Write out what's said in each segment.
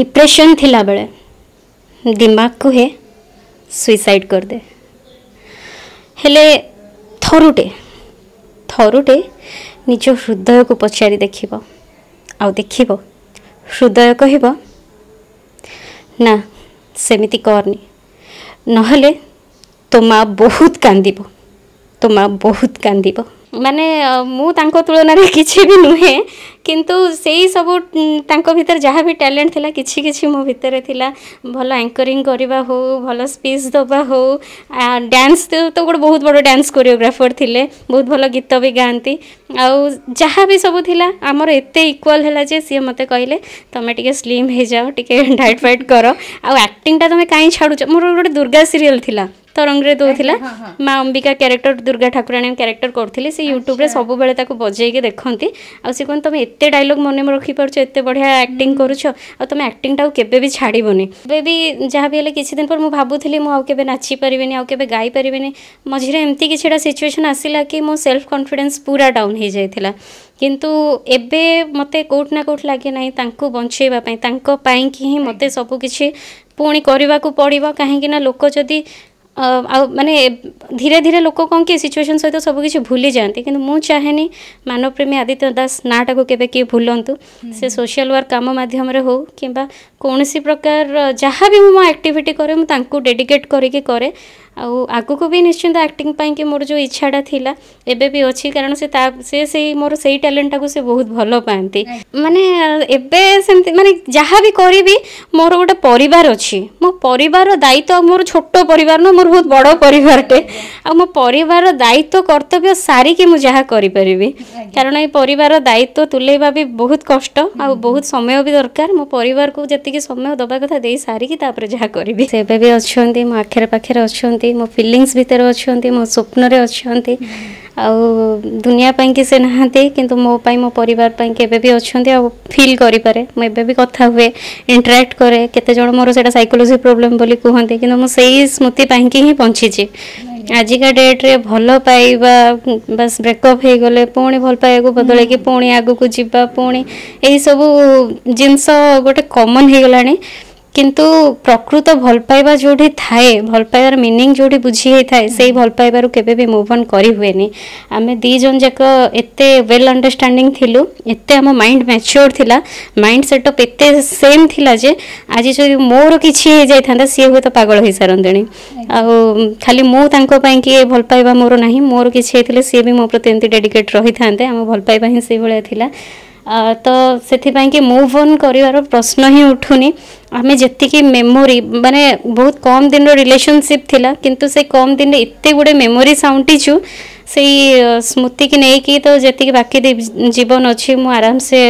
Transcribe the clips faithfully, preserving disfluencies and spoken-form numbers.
Depression थिला बेले दिमाग को हे सुइसाइड कर दे हेले थरुटे थरुटे निज हृदय को पचारि देखिब आउ देखिब हृदय कहब ना सेमिति करनी नहले तो माँ बहुत कांदिब तो माँ बहुत कांदिब माने मु तांको तुलना रे किछि भी नुहे किंतु सेही सब तांको भीतर जहाँ भी टैलेंट थिला किछि किछि मो भीतर थिला भल एंकरिंग करबा हो भल स्पीच दबा हो डांस तो गोटे बहुत बड़ डांस कोरियोग्राफर थिले बहुत भल गीत भी गाती आउ जहाँ भी सब थिला आमर एते इक्वल हैला जे सी मते कहले तमे टिके स्लिम हे जाओ टिके डाइट फाइट करो आउ एक्टिंग ता तमे काई छाडुछ मोर गोटे दुर्गा सीरियल थिला तरंग रे दौला माँ अंबिका क्यारेक्टर दुर्गा ठाकुराणी क्यारेक्टर करथिले से यूट्यूब रे सब बेले ताको बजेइके देखंती आ से कोन तमे एते डायलॉग मने में रखी परछ एते बढ़िया एक्टिंग करूछ आ तमे एक्टिंग टा केबे भी छाड़ीबनी बे भी जहाँ भी हेले किछि दिन पर मु भाबुथिली मु आउ केबे नाची परिबेनी आउ केबे गाई परिबेनी मझिरे एमती किछिटा सिचुएशन आसिला कि मो सेल्फ कॉन्फिडेंस पूरा डाउन हो जाइथिला किंतु एबे मते कोट ना कोट लागे नाही तांको बंचेबा पई तांको पई कि ही मते सब किछि पुणी करबा को पड़िबो काहे कि ना लोक जदी माने धीरे धीरे लोक कौन कि सिचुएशन सहित सब किसी भूली जाती कि मुझे चाहेनी मानवप्रेमी आदित्य दास नाटा को केबे किए भूलंतु से सोशल वर्क काम माध्यम रे हो कि कौन सी प्रकार जहाँ भी मो एक्टिविटी करे मुझे डेडिकेट करके करे आगु को भी निश्चिंत एक्टिंग पाई कि मोर जो इच्छाटा थिला एबे भी अच्छी कारण से ता से से मोर सही टैलेंट को से बहुत भल पाती माने एबे सेमती माने जहाँ भी करी मोर गोटे परिवार अच्छी मो परिवार दायित्व मोर छोट परिवार न मोर बहुत बड़ परिवारटे आ मो परिवार दायित्व कर्तव्य सारिकी मु जहाँ करि परिबी कारण ये परिवार दायित्व तुलेबा भी बहुत कष्ट आ बहुत समय भी दरकार मो परिवार को जतिके समय दबा कथा दे सारिकी तापर जहाँ करिबी सेबे भी अछंती मो आखर पाखर अछंती मो फीलिंग्स भीतर अछंती मो स्वप्न रे अछंती आ दुनिया पाई कि से नहांती किंतु मो पाई मो परिवार पाई केबे भी अछंती आ फील करि पारे मो एबे भी कथा हुए इंटरैक्ट करे केते जण मोर सेटा साइकोलॉजी प्रॉब्लम बोली कहंती किंतु मो सेही स्मृति पाई कि ही पहुंची आजिका डेट रे भल पाइबा बस ब्रेकअप हो गले पुणी भल पाइबा को बदले कि पुणी आगु को जीवा पुणी यही सब जिनस गोटे कॉमन हो गलानी किंतु प्रकृत भल पाइबा जोठी थाए भल पाइबार मीनिंग जोठी बुझी हे थाए सेही भल पाइबारु केबे भी मूव ऑन करी हुएनी आमे दी जन जाक एते वेल अंडरस्टैंडिंग थिलु एते हम माइंड मैच्योर थिला माइंड सेटअप एते सेम थिला जे आज जो मोर किछि हे जाय थांदा सी हो तो पागल होई सारंदेनी आ खाली मु तांको पई कि भल पाइबा मोर नाही मोर किछि हेथिले सी भी मो प्रति एंती डेडिकेट रही थांते हम भल पाइबा ही से भले थिला आ, तो से कि मूव ऑन कर प्रश्न ही उठुनी आमे जेतिकी मेमोरी माने बहुत कम दिन रिलेशनशिप थिला किंतु से कम दिन एते गुडे मेमोरी साउंटीचु से स्मृति की नहीं कि तो जेतिकी बाकी जीवन अच्छी मु आराम से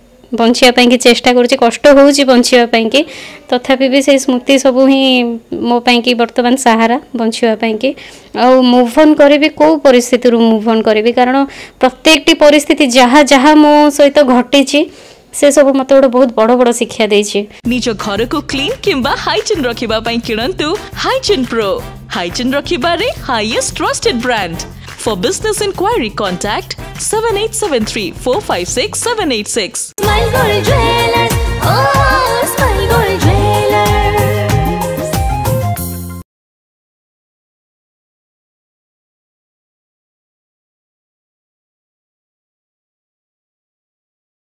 बंचिया कि चेष्टा करुँच कष्ट होउची बंचिया कि तथापि भी से स्मृति सब ही मो कि वर्तमान सहारा बंचिया कि आउ मूव ऑन करी को परिस्थिति रू मूव ऑन करी कारण प्रत्येक परिस्थिति जहाँ जहाँ मो सहित घटी से सब मत गोटे बहुत बड़ बड़ शिक्षा देछि निज घर को क्लीन किंबा हाइजीन रखिबा पई किणंतु हाइजीन प्रो हाइजीन रखिबा रे highest trusted brand For business inquiry, contact seven eight seven three four five six seven eight six.